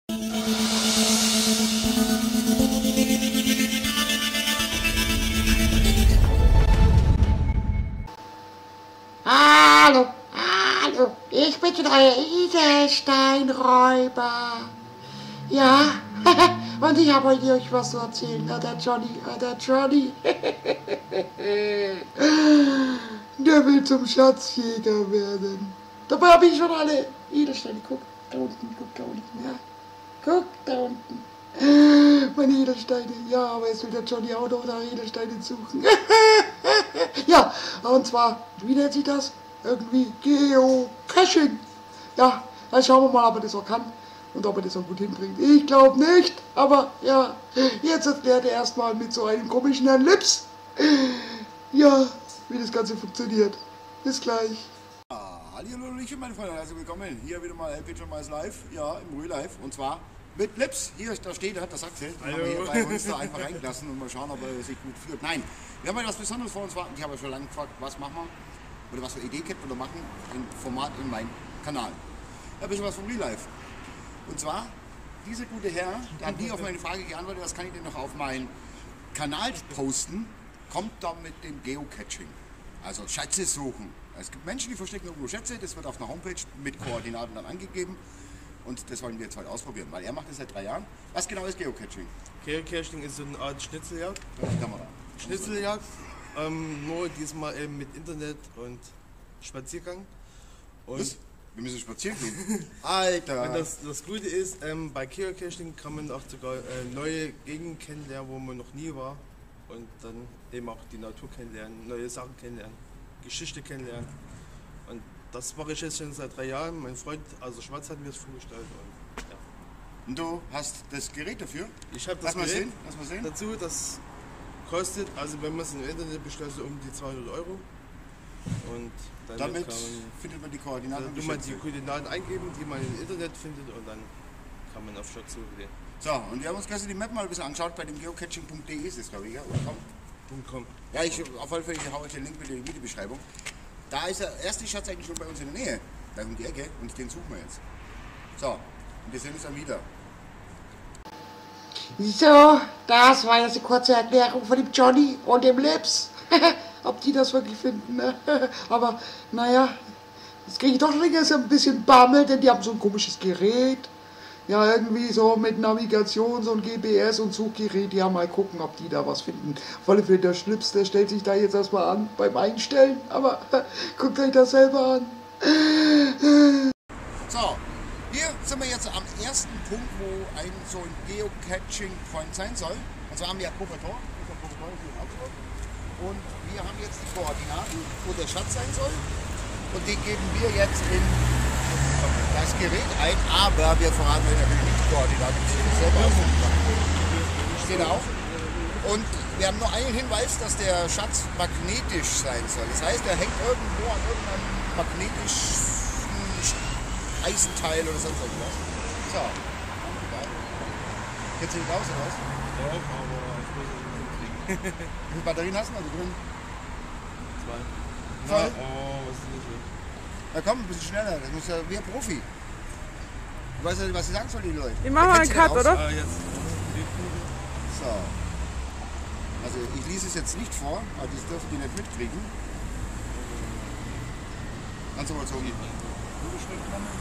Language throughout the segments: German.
Hallo, hallo, ich bin schon euer Edelsteinräuber. Ja, und ich habe euch was zu erzählen, der Johnny. Der will zum Schatzjäger werden. Dabei habe ich schon alle Edelsteine. Guck, da unten, ja. Guck, da unten. Meine Edelsteine, ja, aber jetzt will der Johnny auch noch nach Edelsteinen suchen. Ja, und zwar, wie nennt sich das? Irgendwie Geocaching. Ja, dann schauen wir mal, ob er das auch kann und ob er das auch gut hinbringt. Ich glaube nicht, aber ja, jetzt erklärt er erstmal mit so einem komischen Herrn Lips, ja, wie das Ganze funktioniert. Bis gleich. Hallo, meine Freunde, herzlich willkommen. Hier wieder mal LP John Mais Live, ja, im Real Life, und zwar mit Lips. Hier, da steht, hat das Axel. Den haben wir hier bei uns da einfach reingelassen und mal schauen, ob er sich gut fühlt. Nein, wir haben etwas Besonderes vor uns. Ich habe ja schon lange gefragt, was machen wir, oder was für Idee kennt oder machen, ein Format in meinem Kanal. Da habe ich was vom Real Life. Und zwar, dieser gute Herr, der hat nie auf meine Frage geantwortet, was kann ich denn noch auf meinen Kanal posten, kommt da mit dem Geocaching. Also Schätze suchen. Es gibt Menschen, die verstecken irgendwo Schätze, das wird auf einer Homepage mit Koordinaten dann angegeben. Und das wollen wir jetzt heute ausprobieren, weil er macht das seit 3 Jahren. Was genau ist Geocaching? Geocaching ist so eine Art Schnitzeljagd. Die Kamera. Schnitzeljagd, nur diesmal eben mit Internet und Spaziergang. Und Was? Wir müssen spazieren gehen. Alter! Und das Gute ist, bei Geocaching kann man auch sogar neue Gegenden kennenlernen, wo man noch nie war. Und dann eben auch die Natur kennenlernen, neue Sachen kennenlernen, Geschichte kennenlernen. Und das mache ich jetzt schon seit 3 Jahren. Mein Freund, also Schwarz, hat mir das vorgestellt. Und, ja. Und du hast das Gerät dafür? Ich habe das Gerät Lass mal sehen. dazu. Das kostet, also wenn man es im Internet bestellt, so um die 200 €. Und damit findet man die Koordinaten. Dann man die Koordinaten eingeben, die man im Internet findet, und dann kann man auf Schatzsuche gehen. So, und wir haben uns gestern die Map mal ein bisschen angeschaut, bei dem geocaching.de ist es, glaube ich, ja? .com. Ja, auf jeden Fall haue ich den Link mit in die Videobeschreibung. Da ist der erste Schatz eigentlich schon bei uns in der Nähe, da um die Ecke, und den suchen wir jetzt. So, und wir sehen uns dann wieder. So, das war jetzt eine kurze Erklärung von dem Johnny und dem Lips. Ob die das wirklich finden, ne? Aber naja, jetzt kriege ich doch schon ein bisschen Bammel, denn die haben so ein komisches Gerät. Ja, irgendwie so mit Navigation, so ein GPS und Suchgerät. Ja, mal gucken, ob die da was finden. Vor allem für der Schlips, der stellt sich da jetzt erstmal an beim Einstellen. Aber guckt euch das selber an. So, hier sind wir jetzt am ersten Punkt, wo so ein Geocaching-Point sein soll. Und zwar haben wir Kopertor. Und wir haben jetzt die Koordinaten, wo der Schatz sein soll. Und die geben wir jetzt in das Gerät ein, aber wir verraten euch natürlich nicht die Koordinaten, die steht selber auf. Steht auf. Und wir haben nur einen Hinweis, dass der Schatz magnetisch sein soll. Das heißt, er hängt irgendwo an irgendeinem magnetischen Eisenteil oder sonst irgendwas. So. Kennst du nicht aus, oder was? Ja, aber ich muss es nicht kriegen. Wie viele Batterien hast du da drin? 2. Voll? Oh, was ist das denn? Na komm, ein bisschen schneller, das muss ja wie ein Profi. Du weißt ja, was ich sagen soll, die Leute. Wir machen mal einen Cut, oder? Jetzt. So. Also ich lese es jetzt nicht vor, aber das dürfen die nicht mitkriegen. Kannst du mal so gute Schrift machen?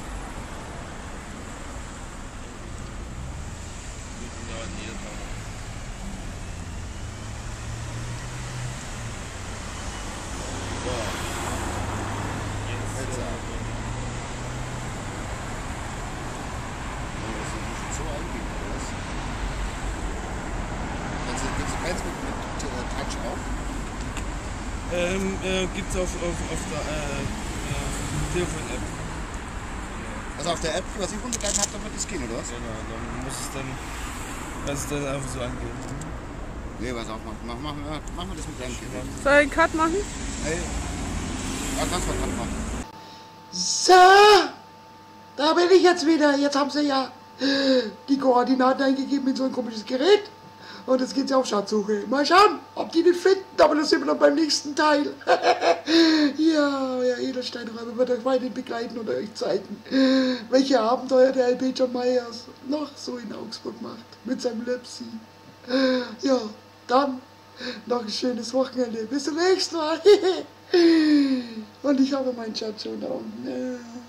Gibt es auf der Telefon-App. Also auf der App, was ich runtergeladen habe, dann wird das gehen, oder was? Genau, dann muss es dann einfach so angehen. Nee, was auch, machen wir das mit deinem Gerät. Soll ich einen Cut machen? Hey, ja, kannst du mal dran machen. So, da bin ich jetzt wieder. Jetzt haben sie ja die Koordinaten eingegeben in so ein komisches Gerät. Und jetzt geht's ja auf Schatzsuche. Mal schauen, ob die nicht finden, aber das sind wir dann beim nächsten Teil. Ja, euer Edelsteinräuber wird euch weiterhin begleiten und euch zeigen, welche Abenteuer der LP John Myers noch so in Augsburg macht. Mit seinem Lipsy. Ja, dann noch ein schönes Wochenende. Bis zum nächsten Mal. Und ich habe meinen Schatz schon da unten.